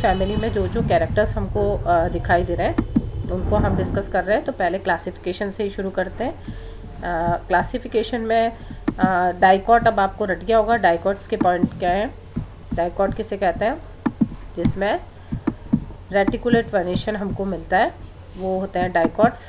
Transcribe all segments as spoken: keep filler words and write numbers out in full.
Family में जो जो कैरेक्टर्स हमको दिखाई दे रहे हैं उनको हम डिस्कस कर रहे हैं। तो पहले क्लासिफिकेशन से ही शुरू करते हैं। क्लासिफिकेशन में डाइकॉट अब आपको रट गया होगा। डाइकॉट्स के पॉइंट क्या हैं? डाइकॉट किसे कहते हैं? जिसमें रेटिकुलेट वेनेशन हमको मिलता है वो होते हैं डाइकॉट्स।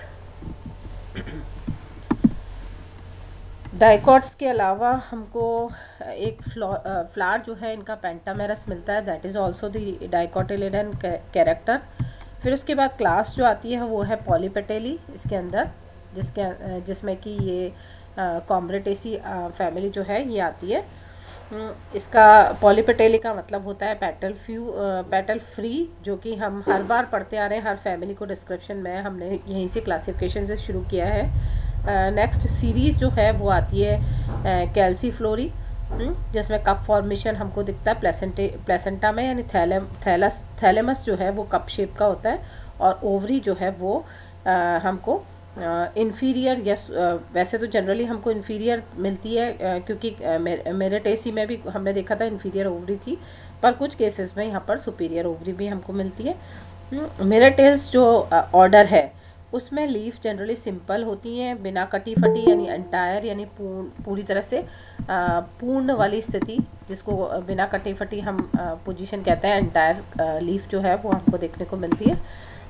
डाइकॉट्स के अलावा हमको एक फ्लावर जो है इनका पेंटामेरस मिलता है, that is also the dicotyledon character. फिर उसके बाद क्लास जो आती है वो है पॉलीपेटेली इसके अंदर, जिसके जिसमें कि ये कॉम्ब्रेटेसी फैमिली जो है ये आती है। इसका पॉलीपेटेली का मतलब होता है पेटल फ्यू पेटल फ्री, जो कि हम हर बार पढ़ते आ रहे हैं। हर फैमिली को डिस्क्रिप्शन में हमने यहीं से क्लासिफिकेशन से शुरू किया है। नेक्स्ट uh, सीरीज़ जो है वो आती है कैल्सीफ्लोरी, जिसमें कप फॉर्मेशन हमको दिखता है प्लेसेंटे प्लेसेंटा में, यानी थैलम थैलस थैलेमस जो है वो कप शेप का होता है, और ओवरी जो है वो uh, हमको इन्फीरियर uh, या uh, वैसे तो जनरली हमको इन्फीरियर मिलती है, uh, क्योंकि uh, मेरेटेसी में भी हमने देखा था इन्फीरियर ओवरी थी, पर कुछ केसेस में यहाँ पर सुपीरियर ओवरी भी हमको मिलती है। मेरेटेल्स जो ऑर्डर uh, है उसमें लीफ जनरली सिंपल होती हैं, बिना कटी फटी, यानी एंटायर यानी पूर्ण पूरी तरह से पूर्ण वाली स्थिति, जिसको बिना कटी फटी हम पोजीशन कहते हैं। एंटायर लीफ जो है वो हमको देखने को मिलती है।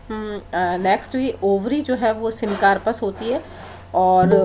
नेक्स्ट ये ओवरी जो है वो सिनकार्पस होती है, और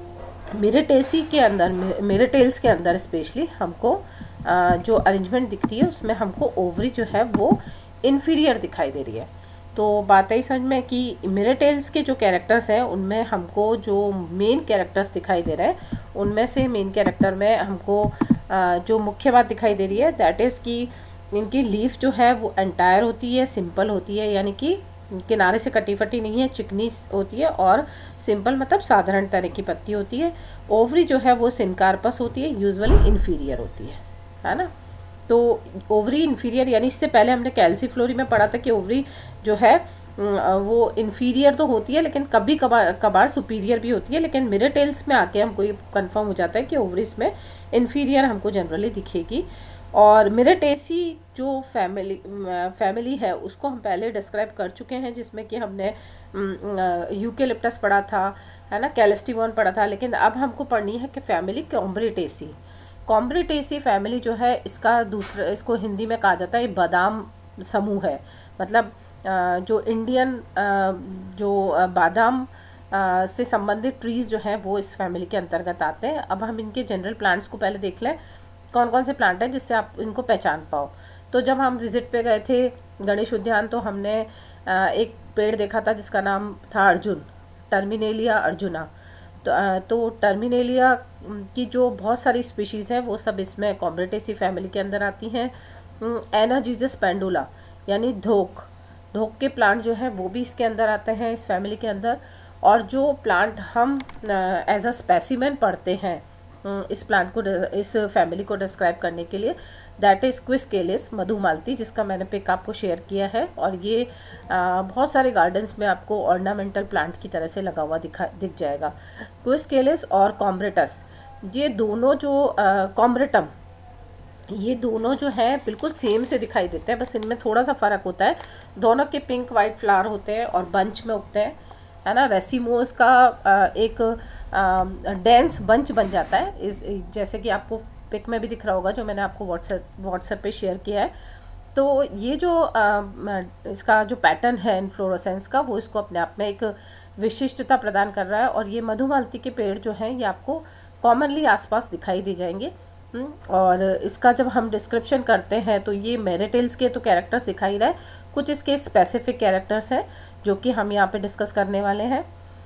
मेरेटेसी के अंदर मेरेटेल्स के अंदर स्पेशली हमको आ, जो अरेंजमेंट दिखती है उसमें हमको ओवरी जो है वो इन्फीरियर दिखाई दे रही है। तो बात है समझ में कि मेरेटेल्स के जो कैरेक्टर्स हैं उनमें हमको जो मेन कैरेक्टर्स दिखाई दे रहे हैं उनमें से मेन कैरेक्टर में हमको जो मुख्य बात दिखाई दे रही है दैट इज़ कि इनकी लीफ जो है वो एंटायर होती है, सिंपल होती है, यानी कि किनारे से कटी फटी नहीं है, चिकनी होती है, और सिंपल मतलब साधारण तरह की पत्ती होती है। ओवरी जो है वो सिनकार्पस होती है, यूजुअली इन्फीरियर होती है, है ना। तो ओवरी इन्फीरियर, यानी इससे पहले हमने कैल्सीफ्लोरी में पढ़ा था कि ओवरी जो है वो इन्फीरियर तो होती है लेकिन कभी कभार कभार सुपीरियर भी होती है, लेकिन मेरेटेल्स में आके हमको ये कंफर्म हो जाता है कि ओवरीज में इन्फीरियर हमको जनरली दिखेगी। और मेरेटेसी जो फैमिली फैमिली है उसको हम पहले डिस्क्राइब कर चुके हैं, जिसमें कि हमने यूकेलिप्टस पढ़ा था, है ना, कैलेस्टिवॉन पढ़ा था, लेकिन अब हमको पढ़नी है कि फैमिली कॉम्ब्रेटेसी। कॉम्ब्रेटेसी फैमिली जो है इसका दूसरा, इसको हिंदी में कहा जाता है बादाम समूह है। मतलब जो इंडियन जो बादाम से संबंधित ट्रीज़ जो हैं वो इस फैमिली के अंतर्गत आते हैं। अब हम इनके जनरल प्लांट्स को पहले देख लें, कौन कौन से प्लांट हैं जिससे आप इनको पहचान पाओ। तो जब हम विज़िट पे गए थे गणेश उद्यान तो हमने एक पेड़ देखा था जिसका नाम था अर्जुन, टर्मिनेलिया अर्जुना। तो, तो टर्मिनेलिया की जो बहुत सारी स्पीशीज़ हैं वो सब इसमें कॉम्ब्रेटेसी फैमिली के अंदर आती हैं। एनाजीजस पेंडुला यानी धोक धोक के प्लांट जो है वो भी इसके अंदर आते हैं, इस फैमिली के अंदर। और जो प्लांट हम एज अ स्पेसिमेन पढ़ते हैं इस प्लांट को, इस फैमिली को डिस्क्राइब करने के लिए, दैट इज़ क्विस्केलिस मधुमालती, जिसका मैंने पिक आपको शेयर किया है। और ये आ, बहुत सारे गार्डन्स में आपको ऑर्नामेंटल प्लांट की तरह से लगा हुआ दिखा दिख जाएगा। क्विस्केलिस और कॉम्ब्रेटस, ये दोनों जो कॉम्ब्रेटम, ये दोनों जो है बिल्कुल सेम से दिखाई देते हैं, बस इनमें थोड़ा सा फ़र्क होता है। दोनों के पिंक वाइट फ्लावर होते हैं और बंच में उगते हैं, है ना। रेसिमोस का एक डेंस बंच बन जाता है, इस जैसे कि आपको पिक में भी दिख रहा होगा जो मैंने आपको व्हाट्सएप व्हाट्सएप पे शेयर किया है। तो ये जो आ, इसका जो पैटर्न है इन्फ्लोरेसेंस का, वो इसको अपने आप में एक विशिष्टता प्रदान कर रहा है। और ये मधुमालती के पेड़ जो हैं ये आपको कॉमनली आसपास दिखाई दे जाएंगे। और इसका जब हम डिस्क्रिप्शन करते हैं तो ये मेरेटेल्स के तो कैरेक्टर्स दिखाई रहा है, कुछ इसके स्पेसिफिक कैरेक्टर्स हैं जो कि हम यहाँ पे डिस्कस करने वाले हैं।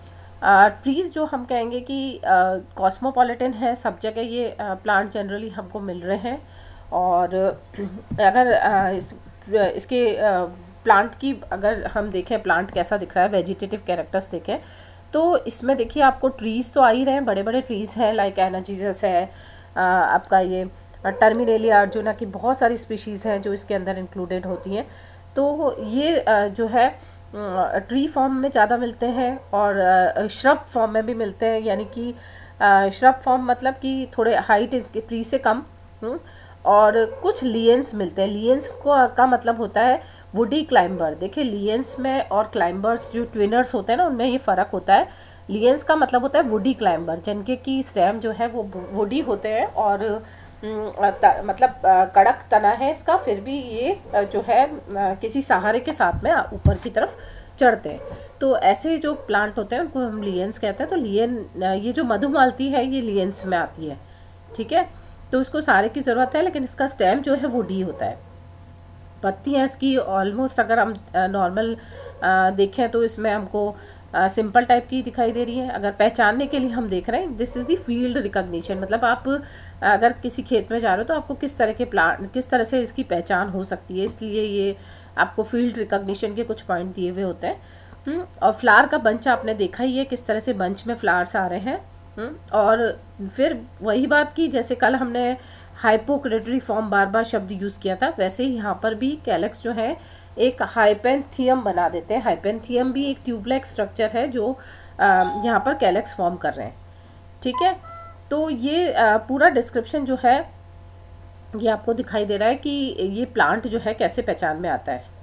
ट्रीज़ जो हम कहेंगे कि कॉस्मोपॉलिटन है, सब जगह ये प्लांट जनरली हमको मिल रहे हैं। और अगर आ, इस इसके प्लांट की अगर हम देखें प्लांट कैसा दिख रहा है, वेजिटेटिव कैरेक्टर्स देखें तो इसमें देखिए आपको ट्रीज़ तो आ ही रहे हैं, बड़े बड़े ट्रीज़ हैं, लाइक एनाजीजस है, आ, आपका ये टर्मिनेलिया अर्जुना की बहुत सारी स्पीशीज़ हैं जो इसके अंदर इंक्लूडेड होती हैं। तो ये आ, जो है ट्री फॉर्म में ज़्यादा मिलते हैं और श्रब फॉर्म में भी मिलते हैं, यानी कि श्रब फॉर्म मतलब कि थोड़े हाइट ट्री से कम, और कुछ लियंस मिलते हैं। लियंस को का मतलब होता है वुडी क्लाइंबर। देखिए लियंस में और क्लाइंबर्स जो ट्विनर्स होते हैं ना, उनमें ये फ़र्क होता है। लियंस का मतलब होता है वुडी क्लाइंबर, जिनके की स्टेम जो है वो वुडी होते हैं और त, मतलब कड़क तना है इसका, फिर भी ये जो है किसी सहारे के साथ में ऊपर की तरफ चढ़ते हैं। तो ऐसे जो प्लांट होते हैं उनको हम लियंस कहते हैं। तो लियन, ये जो मधुमालती है ये लियंस में आती है, ठीक है। तो इसको सारे की ज़रूरत है, लेकिन इसका स्टेम जो है वो डी होता है। पत्तियाँ इसकी ऑलमोस्ट अगर हम नॉर्मल देखें तो इसमें हमको सिंपल टाइप की दिखाई दे रही है। अगर पहचानने के लिए हम देख रहे हैं, this is the field recognition, मतलब आप अगर किसी खेत में जा रहे हो तो आपको किस तरह के प्लांट, किस तरह से इसकी पहचान हो सकती है, इसलिए ये आपको फील्ड रिकॉग्निशन के कुछ पॉइंट दिए हुए होते हैं। और फ्लावर का बंच आपने देखा ही है किस तरह से बंच में फ्लावर्स आ रहे हैं। और फिर वही बात की, जैसे कल हमने हाइपोक्रेटरी फॉर्म बार बार शब्द यूज़ किया था, वैसे ही यहाँ पर भी कैलेक्स जो है एक हाइपेंथियम बना देते हैं। हाइपेंथियम भी एक ट्यूबलाइक स्ट्रक्चर है जो यहाँ पर कैलेक्स फॉर्म कर रहे हैं, ठीक है। तो ये आ, पूरा डिस्क्रिप्शन जो है ये आपको दिखाई दे रहा है कि ये प्लांट जो है कैसे पहचान में आता है।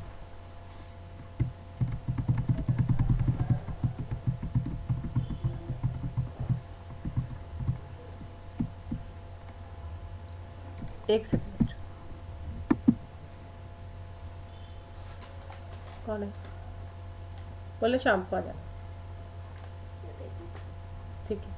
एक सेकंड, कौन है? बोले शाम को आ जाए, ठीक है।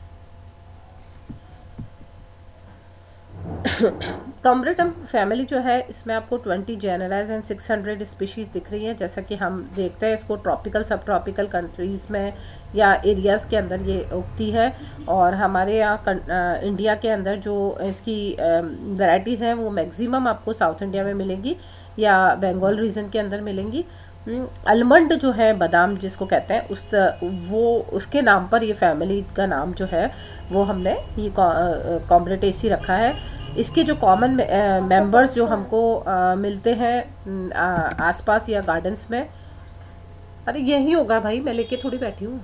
कॉम्ब्रेटम फैमिली जो है इसमें आपको twenty genera and six hundred species दिख रही हैं। जैसा कि हम देखते हैं इसको ट्रॉपिकल सब ट्रॉपिकल कंट्रीज़ में या एरियाज़ के अंदर ये उगती है, और हमारे यहाँ इंडिया के अंदर जो इसकी वैराइटीज़ हैं वो मैक्सिमम आपको साउथ इंडिया में मिलेंगी या बंगाल रीजन के अंदर मिलेंगी। आलमंड जो है, बादाम जिसको कहते हैं, उस वो उसके नाम पर ये फैमिली का नाम जो है वो हमने ये कॉम्ब्रेटेसी रखा है। इसके जो कॉमन मेंबर्स जो हमको आ, मिलते हैं आसपास या गार्डन्स में, अरे यही होगा भाई, मैं लेके थोड़ी बैठी हूँ।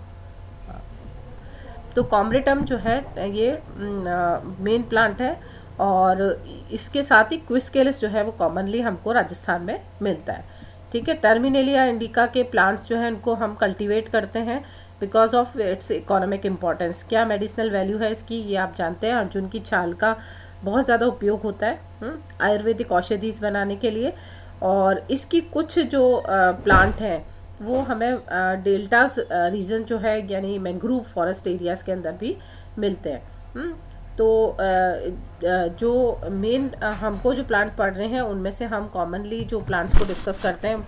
तो कॉम्ब्रेटम जो है ये मेन प्लांट है, और इसके साथ ही क्विस्केलिस जो है वो कॉमनली हमको राजस्थान में मिलता है, ठीक है। टर्मिनेलिया इंडिका के प्लांट्स जो हैं उनको हम कल्टीवेट करते हैं because of its economic importance. क्या मेडिसिनल वैल्यू है इसकी ये आप जानते हैं। अर्जुन की छाल का बहुत ज़्यादा उपयोग होता है आयुर्वेदिक औषधिज बनाने के लिए, और इसकी कुछ जो प्लांट हैं वो हमें डेल्टास रीजन जो है यानी मैंग्रोव फॉरेस्ट एरियाज़ के अंदर भी मिलते हैं। तो जो मेन हमको जो प्लांट पढ़ रहे हैं उनमें से हम कॉमनली जो प्लांट्स को डिस्कस करते हैं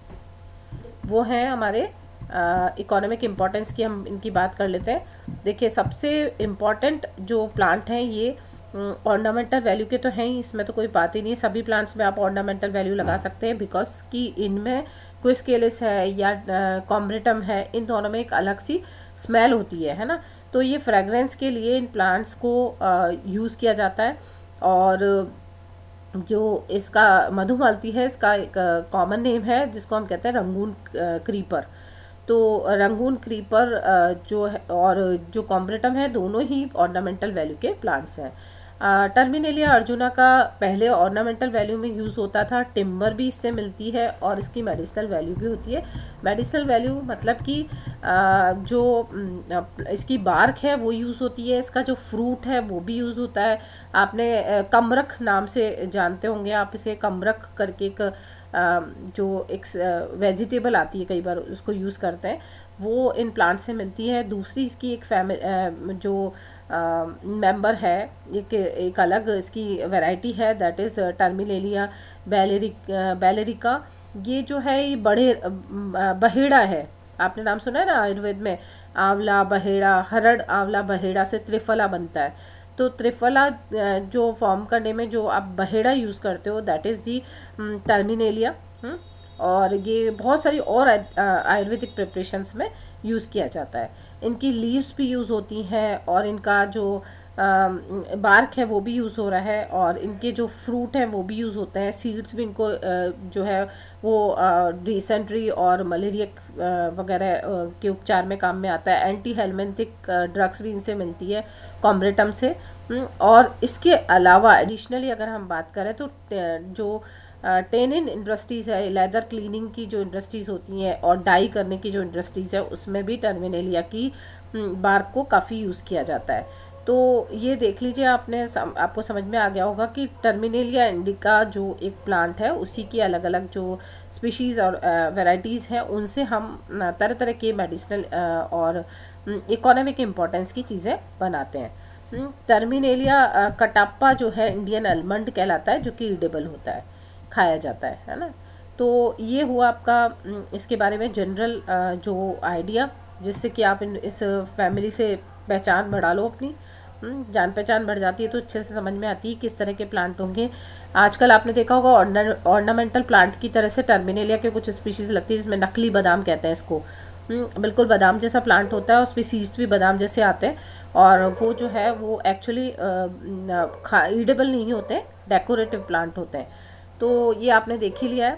वो हैं हमारे इकोनॉमिक इम्पोर्टेंस की, हम इनकी बात कर लेते हैं। देखिए सबसे इम्पॉर्टेंट जो प्लांट हैं ये ऑर्नामेंटल वैल्यू के तो हैं ही, इसमें तो कोई बात ही नहीं। सभी प्लांट्स में आप ऑर्नामेंटल वैल्यू लगा सकते हैं बिकॉज कि इनमें क्विस्केलिस है या कॉम्ब्रेटम है, इन दोनों में एक अलग सी स्मेल होती है है ना। तो ये फ्रेगरेंस के लिए इन प्लांट्स को यूज़ किया जाता है। और जो इसका मधुमालती है इसका एक कॉमन नेम है जिसको हम कहते हैं रंगून क्रीपर। तो रंगून क्रीपर जो है और जो कॉम्ब्रेटम है दोनों ही ऑर्नामेंटल वैल्यू के प्लांट्स हैं। टर्मिनेलिया अर्जुना का पहले ऑर्नामेंटल वैल्यू में यूज़ होता था, टिम्बर भी इससे मिलती है और इसकी मेडिसिनल वैल्यू भी होती है। मेडिसिनल वैल्यू मतलब कि जो इसकी बार्क है वो यूज़ होती है, इसका जो फ्रूट है वो भी यूज़ होता है। आपने कमरख नाम से जानते होंगे आप इसे, कमरख करके एक जो एक वेजिटेबल आती है कई बार उसको यूज़ करते हैं, वो इन प्लांट से मिलती है। दूसरी इसकी एक फैमिली जो मेंबर है, एक एक अलग इसकी वैरायटी है that is Terminalia belleric bellerica. ये जो है ये बड़े बहेड़ा है, आपने नाम सुना है ना आयुर्वेद में, आंवला बहेड़ा, हरड़ आंवला बहेड़ा से त्रिफला बनता है। तो त्रिफला जो फॉर्म करने में जो आप बहेड़ा यूज़ करते हो दैट इज़ दी टर्मिनेलिया। और ये बहुत सारी और आयुर्वेदिक प्रिपरेशंस में यूज़ किया जाता है। इनकी लीव्स भी यूज़ होती हैं और इनका जो बार्क है वो भी यूज़ हो रहा है, और इनके जो फ्रूट हैं वो भी यूज़ होते हैं। सीड्स भी इनको जो है वो डिसेंट्री और मलेरिया वगैरह के उपचार में काम में आता है। एंटी हेलमेंथिक ड्रग्स भी इनसे मिलती है कॉम्ब्रेटम से। और इसके अलावा एडिशनली अगर हम बात करें तो जो टेनिन इंडस्ट्रीज़ है, लेदर क्लीनिंग की जो इंडस्ट्रीज़ होती हैं और डाई करने की जो इंडस्ट्रीज़ है, उसमें भी टर्मिनेलिया की बार्क को काफ़ी यूज़ किया जाता है। तो ये देख लीजिए, आपने सम, आपको समझ में आ गया होगा कि टर्मिनेलिया इंडिका जो एक प्लांट है उसी की अलग अलग जो स्पीशीज़ और वैरायटीज़ हैं उनसे हम तरह तरह के मेडिसिनल और इकोनॉमिक इम्पोर्टेंस की चीज़ें बनाते हैं। टर्मिनेलिया कटाप्पा जो है इंडियन आलमंड कहलाता है, जो कि ईडेबल होता है, खाया जाता है है ना। तो ये हुआ आपका इसके बारे में जनरल जो आइडिया, जिससे कि आप इन इस फैमिली से पहचान बढ़ा लो अपनी, जान पहचान बढ़ जाती है तो अच्छे से समझ में आती है किस तरह के प्लांट होंगे। आजकल आपने देखा होगा ऑर्नामेंटल प्लांट की तरह से टर्मिनेलिया के कुछ स्पीशीज़ लगती है, जिसमें नकली बादाम कहते हैं इसको। बिल्कुल बादाम जैसा प्लांट होता है, उस पर सीड्स भी बादाम जैसे आते हैं, और वो जो है वो एक्चुअली ईडेबल नहीं होते, डेकोरेटिव प्लांट होते हैं। तो ये आपने देख ही लिया है।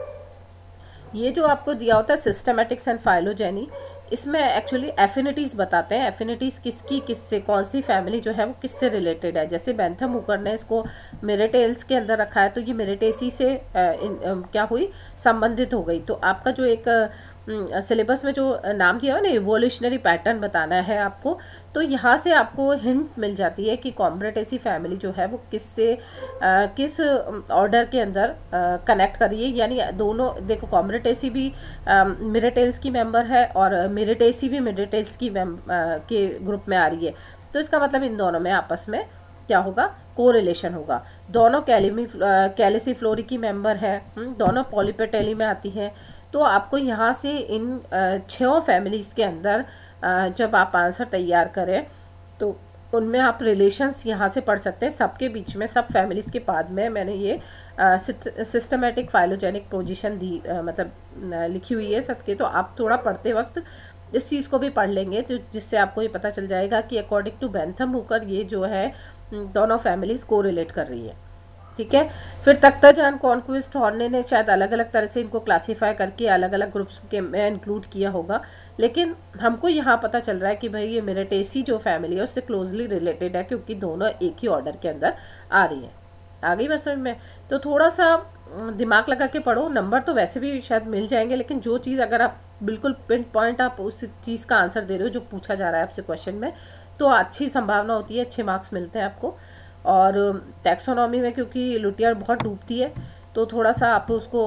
ये जो आपको दिया होता है सिस्टमेटिक्स एंड फाइलोजेनी, इसमें एक्चुअली एफिनिटीज़ बताते हैं, एफिनिटीज़ किसकी किससे, कौन सी फैमिली जो है वो किससे रिलेटेड है। जैसे बेंथम हुकर ने इसको मेरिटेल्स के अंदर रखा है, तो ये मेरिटेसी से आ, इन, आ, क्या हुई, संबंधित हो गई। तो आपका जो एक सिलेबस में जो नाम दिया है ना, इवोल्यूशनरी पैटर्न बताना है आपको, तो यहाँ से आपको हिंट मिल जाती है कि कॉम्ब्रेटेसी फैमिली जो है वो किससे किस ऑर्डर के अंदर कनेक्ट करिए। यानी दोनों देखो, कॉम्ब्रेटेसी भी मिरेटेल्स की मेंबर है और मिरेटेसी भी मिरेटेल्स की के ग्रुप में आ रही है, तो इसका मतलब इन दोनों में आपस में क्या होगा, कोरिलेशन होगा। दोनों कैलिमी कैलिसिफ्लोरी की मेंबर है, दोनों पॉलीपेटेली में आती है। तो आपको यहाँ से इन छः फैमिलीज़ के अंदर जब आप आंसर तैयार करें तो उनमें आप रिलेशंस यहाँ से पढ़ सकते हैं सबके बीच में, सब फैमिलीज़ के बाद में मैंने ये सिस्टमेटिक फाइलोजेनिक पोजीशन दी, आ, मतलब लिखी हुई है सबके। तो आप थोड़ा पढ़ते वक्त इस चीज़ को भी पढ़ लेंगे, तो जिससे आपको ये पता चल जाएगा कि अकॉर्डिंग टू बेंथम हुकर ये जो है दोनों फैमिलीज़ को रिलेट कर रही है। ठीक है। फिर तख्ताजान कॉन्क्विस्ट हॉर्ने ने शायद अलग अलग तरह से इनको क्लासीफाई करके अलग अलग ग्रुप्स के में इंक्लूड किया होगा, लेकिन हमको यहाँ पता चल रहा है कि भाई ये मेरिटेसी जो फैमिली है उससे क्लोजली रिलेटेड है, क्योंकि दोनों एक ही ऑर्डर के अंदर आ रही है। आ गई बस समझ में। तो थोड़ा सा दिमाग लगा के पढ़ो, नंबर तो वैसे भी शायद मिल जाएंगे, लेकिन जो चीज़ अगर आप बिल्कुल पिन पॉइंट आप उस चीज़ का आंसर दे रहे हो जो पूछा जा रहा है आपसे क्वेश्चन में, तो अच्छी संभावना होती है, अच्छे मार्क्स मिलते हैं आपको। और टैक्सोनॉमी में क्योंकि लुटियर बहुत डूबती है, तो थोड़ा सा आप उसको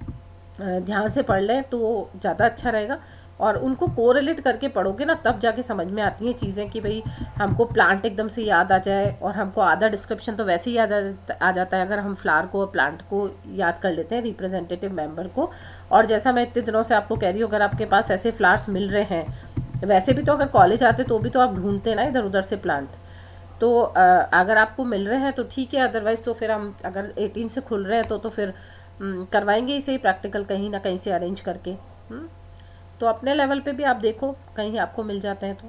ध्यान से पढ़ लें तो ज़्यादा अच्छा रहेगा। और उनको कोरिलेट करके पढ़ोगे ना, तब जाके समझ में आती हैं चीज़ें कि भाई हमको प्लांट एकदम से याद आ जाए, और हमको आधा डिस्क्रिप्शन तो वैसे ही याद आ जाता है अगर हम फ्लावर को, प्लांट को याद कर लेते हैं, रिप्रेजेंटेटिव मेंबर को। और जैसा मैं इतने दिनों से आपको कह रही हूँ, अगर आपके पास ऐसे फ्लावर्स मिल रहे हैं, वैसे भी तो अगर कॉलेज आते तो भी तो आप ढूंढते ना इधर उधर से प्लांट, तो अगर आपको मिल रहे हैं तो ठीक है, अदरवाइज़ तो फिर हम अगर अठारह से खुल रहे हैं तो तो फिर करवाएंगे इसे ही प्रैक्टिकल कहीं ना कहीं से अरेंज करके। हुँ? तो अपने लेवल पे भी आप देखो कहीं आपको मिल जाते हैं तो।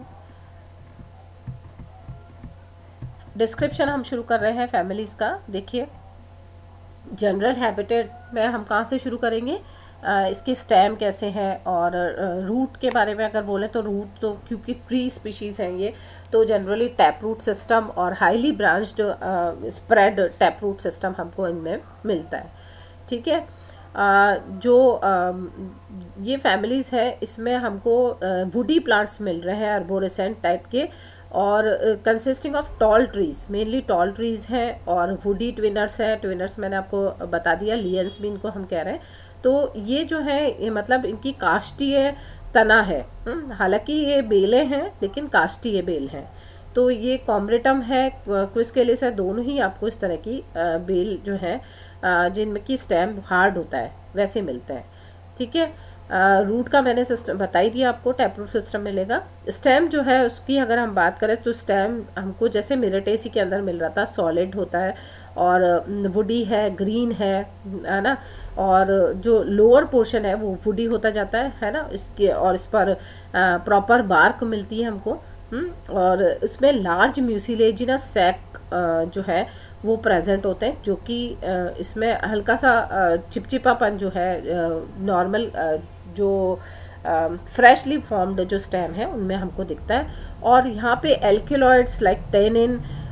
डिस्क्रिप्शन हम शुरू कर रहे हैं फैमिलीज़ का। देखिए, जनरल हैबिटेट में हम कहाँ से शुरू करेंगे, Uh, इसके स्टेम कैसे हैं, और रूट uh, के बारे में अगर बोलें तो रूट तो क्योंकि ट्री स्पीशीज़ हैं ये, तो जनरली टैप रूट सिस्टम और highly branched spread tap root system हमको इनमें मिलता है। ठीक है। uh, जो uh, ये फैमिलीज़ है, इसमें हमको वुडी प्लांट्स मिल रहे हैं अर्बोरेसेंट टाइप के, और consisting of tall trees, mainly tall trees हैं, और वुडी ट्विनर्स हैं। ट्विनर्स मैंने आपको बता दिया, लियंस भी इनको हम कह रहे हैं। तो ये जो है ये मतलब इनकी काष्ठीय तना है, हालांकि ये बेलें हैं लेकिन काष्ठीय बेल हैं। तो ये कॉम्ब्रेटम है, क्विस्केलिस है, दोनों ही आपको इस तरह की बेल जो है जिनमें की स्टेम हार्ड होता है वैसे मिलते हैं। ठीक है। रूट का मैंने सिस्टम बता ही दिया आपको, टैप रूट सिस्टम मिलेगा। स्टेम जो है उसकी अगर हम बात करें तो स्टेम हमको जैसे मिरेटेसी के अंदर मिल रहा था, सॉलिड होता है, और वुडी है, ग्रीन है है ना, और जो लोअर पोर्शन है वो वुडी होता जाता है है ना इसके, और इस पर प्रॉपर बार्क मिलती है हमको। हुँ? और इसमें लार्ज म्यूसिलेजिनस सैक जो है वो प्रेजेंट होते हैं, जो कि इसमें हल्का सा चिपचिपापन जो है नॉर्मल जो फ्रेशली फॉर्म्ड जो स्टेम है उनमें हमको दिखता है। और यहाँ पे एल्केलॉइड्स लाइक टेनिन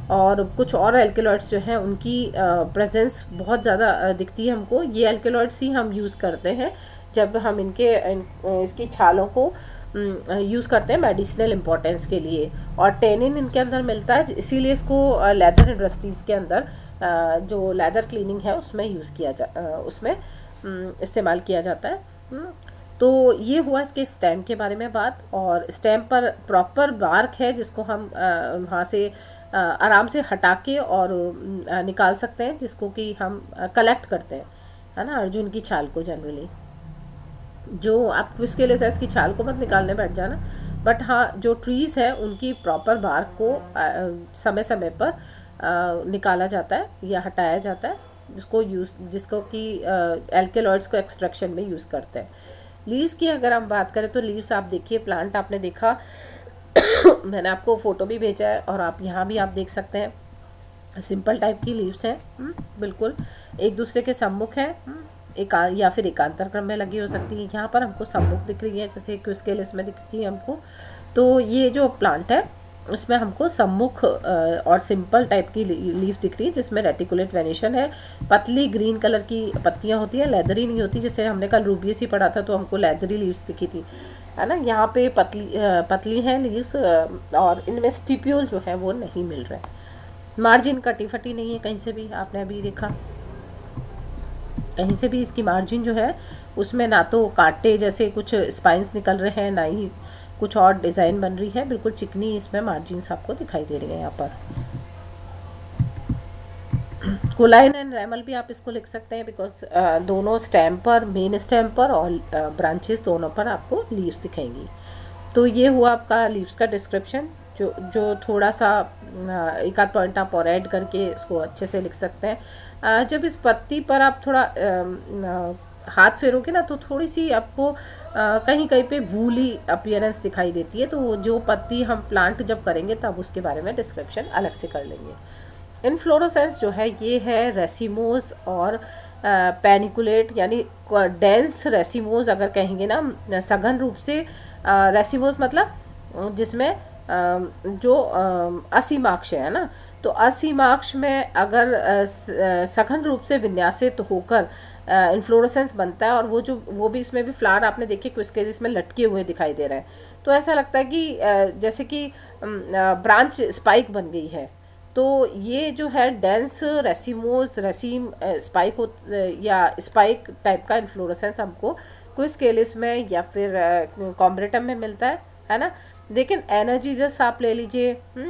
और कुछ और एल्केलॉइड्स जो हैं उनकी प्रेजेंस बहुत ज़्यादा दिखती है हमको। ये एल्केलॉइड्स ही हम यूज़ करते हैं जब हम इनके इन, इसकी छालों को यूज़ करते हैं मेडिसिनल इम्पोर्टेंस के लिए। और टेनिन इनके अंदर मिलता है, इसीलिए इसको लेदर इंडस्ट्रीज़ के अंदर जो लेदर क्लीनिंग है उसमें यूज़ किया जा उसमें इस्तेमाल किया जाता है। तो ये हुआ इसके स्टेम के बारे में बात। और स्टेम पर प्रॉपर बार्क है जिसको हम वहाँ से आ, आराम से हटा के और आ, निकाल सकते हैं, जिसको कि हम कलेक्ट करते हैं, है ना, अर्जुन की छाल को। जनरली जो आप इसके लिए इसकी छाल को मत निकालने बैठ जाना, बट हाँ जो ट्रीज़ है उनकी प्रॉपर बार्क को आ, समय समय पर आ, निकाला जाता है या हटाया जाता है, जिसको यूज़ जिसको कि एल्केलॉइड्स को एक्सट्रैक्शन में यूज़ करते हैं। लीव्स की अगर हम बात करें तो लीव्स आप देखिए, प्लांट आपने देखा मैंने आपको फ़ोटो भी भेजा है और आप यहाँ भी आप देख सकते हैं, सिंपल टाइप की लीव्स हैं, बिल्कुल एक दूसरे के सम्मुख हैं, एक या फिर एकांतर क्रम में लगी हो सकती है। यहाँ पर हमको सम्मुख दिख रही है, जैसे क्विस्केलिस में दिखती है हमको। तो ये जो प्लांट है इसमें हमको सम्मुख और सिंपल टाइप की लीफ दिख रही है, जिसमें रेटिकुलेट वेनिशन है, पतली ग्रीन कलर की पत्तियां होती हैं, लेदरी नहीं होती। जैसे हमने कल रूबियस ही पढ़ा था तो हमको लेदरी लीव्स दिखी थी, है ना। यहाँ पे पतली पतली हैं लीव्स और इनमें स्टिप्यूल जो है वो नहीं मिल रहा है। मार्जिन कटी फटी नहीं है कहीं से भी, आपने अभी देखा कहीं से भी इसकी मार्जिन जो है उसमें ना तो कांटे जैसे कुछ स्पाइंस निकल रहे हैं, ना ही कुछ और डिज़ाइन बन रही है, बिल्कुल चिकनी इसमें मार्जिन्स आपको दिखाई दे रही है। यहाँ पर कोलाइन एंड रेमल भी आप इसको लिख सकते हैं, बिकॉज दोनों स्टेम पर, मेन स्टेम पर और ब्रांचेस दोनों पर आपको लीव्स दिखेंगी। तो ये हुआ आपका लीव्स का डिस्क्रिप्शन, जो जो थोड़ा सा एक आध पॉइंट आप और ऐड करके इसको अच्छे से लिख सकते हैं। जब इस पत्ती पर आप थोड़ा हाथ फेरोगे ना तो थोड़ी सी आपको आ, कहीं कहीं पे वूली अपीयरेंस दिखाई देती है, तो जो पत्ती हम प्लांट जब करेंगे तब उसके बारे में डिस्क्रिप्शन अलग से कर लेंगे। इनफ्लोरोसेंस जो है ये है रेसिमोज और पैनिकुलेट, यानी डेंस रेसिमोज अगर कहेंगे ना, सघन रूप से रेसिमोज मतलब जिसमें आ, जो असीमाक्ष है ना, तो असीमाक्ष में अगर सघन रूप से विन्यासित तो होकर इन्फ्लोरेसेंस बनता है, और वो जो वो भी इसमें भी फ्लावर आपने देखे किसके इसमें लटके हुए दिखाई दे रहे हैं, तो ऐसा लगता है कि जैसे कि ब्रांच स्पाइक बन गई है। तो ये जो है डेंस रेसिमोस रेसिम स्पाइक हो या स्पाइक टाइप का इन्फ्लोरेसेंस हमको क्विस्केलिस में या फिर कॉम्ब्रेटम में मिलता है, है ना। लेकिन एनर्जीजस आप ले लीजिए,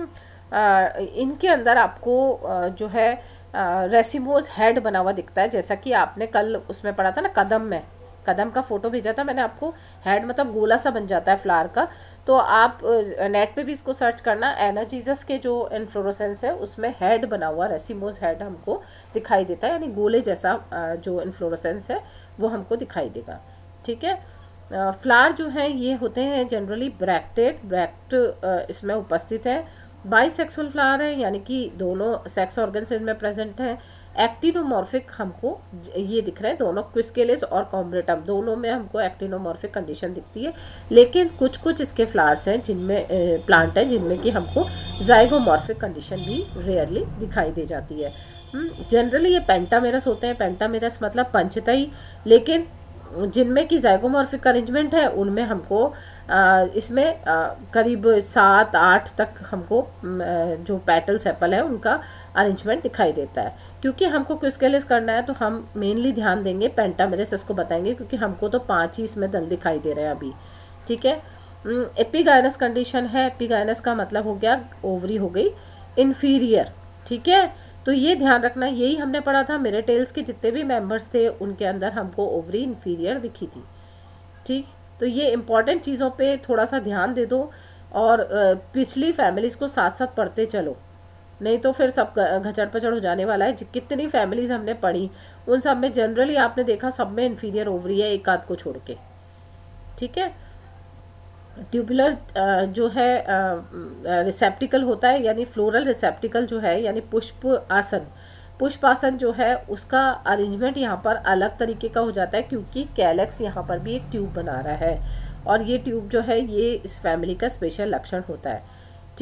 इनके अंदर आपको जो है रेसिमोज हेड बना हुआ दिखता है, जैसा कि आपने कल उसमें पढ़ा था ना, कदम में, कदम का फोटो भेजा था मैंने आपको। हेड मतलब गोला सा बन जाता है फ्लावर का। तो आप नेट पे भी इसको सर्च करना, एनाजीजस के जो इन्फ्लोरोसेंस है उसमें हेड बना हुआ रेसिमोज हेड हमको दिखाई देता है, यानी गोले जैसा जो इन्फ्लोरोसेंस है वो हमको दिखाई देगा, ठीक है। फ्लावर जो है ये होते हैं जनरली ब्रैक्टेड, ब्रैक्ट इसमें उपस्थित है। बाइसेक्सुअल फ्लावर है, यानी कि दोनों सेक्स ऑर्गन्स इनमें प्रेजेंट हैं। एक्टिनोमॉर्फिक हमको ये दिख रहे हैं दोनों, क्विस्केलिस और कॉम्ब्रेटम दोनों में हमको एक्टिनोमॉर्फिक कंडीशन दिखती है। लेकिन कुछ कुछ इसके फ्लावर्स हैं जिनमें प्लांट हैं जिनमें कि हमको जाइगोमॉर्फिक कंडीशन भी रेयरली दिखाई दे जाती है। जनरली ये पेंटामेरस होते हैं, पेंटामेरस मतलब पंचतई, लेकिन जिनमें कि जाइगोमॉर्फिक अरेंजमेंट है उनमें हमको आ, इसमें आ, करीब सात आठ तक हमको आ, जो पेटल सेपल है उनका अरेंजमेंट दिखाई देता है। क्योंकि हमको क्विस्केलिस करना है तो हम मेनली ध्यान देंगे पेंटामेरस, इसको बताएंगे क्योंकि हमको तो पांच ही इसमें दल दिखाई दे रहे हैं अभी, ठीक है। एपिगाइनस कंडीशन है, एपिगाइनस का मतलब हो गया ओवरी हो गई इन्फीरियर, ठीक है। तो ये ध्यान रखना, यही हमने पढ़ा था, मेरे टेल्स के जितने भी मेंबर्स थे उनके अंदर हमको ओवरी इन्फीरियर दिखी थी, ठीक। तो ये इंपॉर्टेंट चीज़ों पे थोड़ा सा ध्यान दे दो और पिछली फैमिलीज़ को साथ साथ पढ़ते चलो, नहीं तो फिर सब घचड़ पचड़ हो जाने वाला है। कितनी फैमिलीज़ हमने पढ़ी उन सब में जनरली आपने देखा सब में इन्फीरियर ओवरी है, एक आध को छोड़ के, ठीक है। ट्यूबुलर जो है रिसेप्टिकल होता है, यानी फ्लोरल रिसेप्टिकल जो है, यानी पुष्प आसन, पुष्प आसन जो है उसका अरेंजमेंट यहाँ पर अलग तरीके का हो जाता है, क्योंकि कैलेक्स यहाँ पर भी एक ट्यूब बना रहा है और ये ट्यूब जो है ये इस फैमिली का स्पेशल लक्षण होता है, ठीक।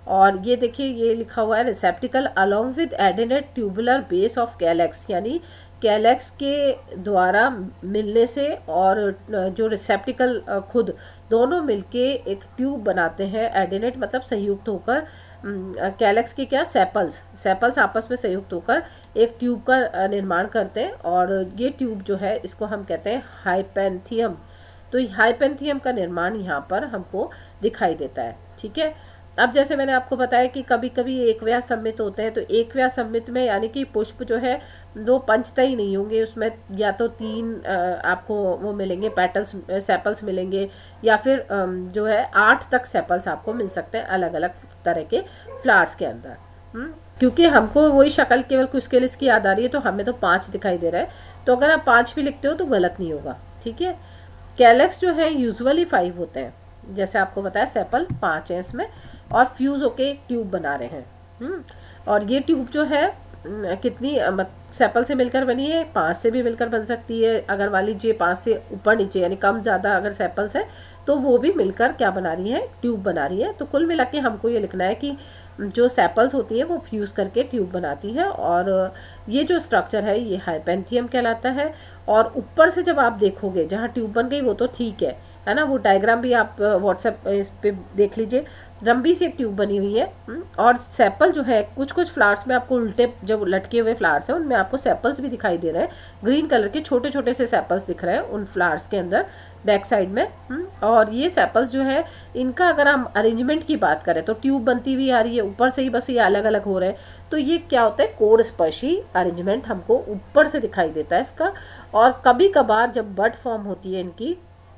और ये देखिए ये लिखा हुआ है receptacle along with adnate tubular base of calyx, यानी कैलेक्स के द्वारा मिलने से और जो रिसेप्टिकल खुद दोनों मिलके एक ट्यूब बनाते हैं। एडेनेट मतलब संयुक्त होकर, कैलेक्स के क्या सेपल्स सेपल्स आपस में संयुक्त होकर एक ट्यूब का निर्माण करते हैं, और ये ट्यूब जो है इसको हम कहते हैं हाइपेंथियम। तो हाइपेंथियम का निर्माण यहाँ पर हमको दिखाई देता है। ठीक है, अब जैसे मैंने आपको बताया कि कभी कभी एकव्याह सम्मित होते हैं, तो एकव्याह सम्मित में यानी कि पुष्प जो है दो पंचतई नहीं होंगे, उसमें या तो तीन आपको वो मिलेंगे पेटल्स सेपल्स मिलेंगे, या फिर जो है आठ तक सेपल्स आपको मिल सकते हैं अलग अलग तरह के फ्लावर्स के अंदर। हुँ? क्योंकि हमको वही शक्ल केवल कुछ के लिए याद आ रही है, तो हमें तो पाँच दिखाई दे रहा है, तो अगर आप पाँच भी लिखते हो तो गलत नहीं होगा। ठीक है, कैलेक्स जो है यूजुअली फाइव होते हैं, जैसे आपको बताया सेपल पाँच है इसमें, और फ्यूज होके एक ट्यूब बना रहे हैं। हुँ? और ये ट्यूब जो है कितनी सेपल से मिलकर बनी है, पाँच से भी मिलकर बन सकती है। अगर मान लीजिए पाँच से ऊपर नीचे यानी कम ज़्यादा अगर सेपल्स है तो वो भी मिलकर क्या बना रही है, ट्यूब बना रही है। तो कुल मिला के हमको ये लिखना है कि जो सेपल्स होती है वो फ्यूज़ करके ट्यूब बनाती है, और ये जो स्ट्रक्चर है ये हाइपेंथियम कहलाता है। और ऊपर से जब आप देखोगे जहाँ ट्यूब बन गई वो तो ठीक है है ना, वो डायग्राम भी आप व्हाट्सएप इस पे देख लीजिए, लंबी सी एक ट्यूब बनी हुई है। और सेपल जो है कुछ कुछ फ्लावर्स में आपको उल्टे जो लटके हुए फ्लावर्स हैं उनमें आपको सेपल्स भी दिखाई दे रहे हैं, ग्रीन कलर के छोटे छोटे से सेपल्स दिख रहे हैं उन फ्लावर्स के अंदर बैक साइड में। और ये सेपल्स जो है इनका अगर हम अरेंजमेंट की बात करें तो ट्यूब बनती हुई आ रही है, ऊपर से ही बस ये अलग अलग हो रहे हैं। तो ये क्या होता है, कोर स्पर्शी अरेंजमेंट हमको ऊपर से दिखाई देता है इसका। और कभी कभार जब बड फॉर्म होती है इनकी,